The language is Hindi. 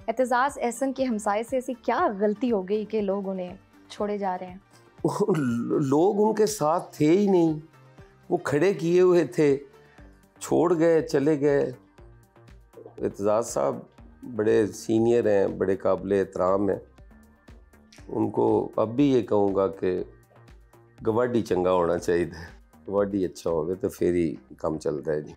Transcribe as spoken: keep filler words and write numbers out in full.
एतजाज़ एहसन के हमसाये से ऐसी क्या गलती हो गई कि लोग उन्हें छोड़े जा रहे हैं? लोग उनके साथ थे ही नहीं, वो खड़े किए हुए थे, छोड़ गए, चले गए। एतजाज़ साहब बड़े सीनियर हैं, बड़े काबिल एहतराम हैं। उनको अब भी ये कहूँगा कि गवाडी चंगा होना चाहिए, गवाडी अच्छा होवे तो फिर ही काम चलता है जी।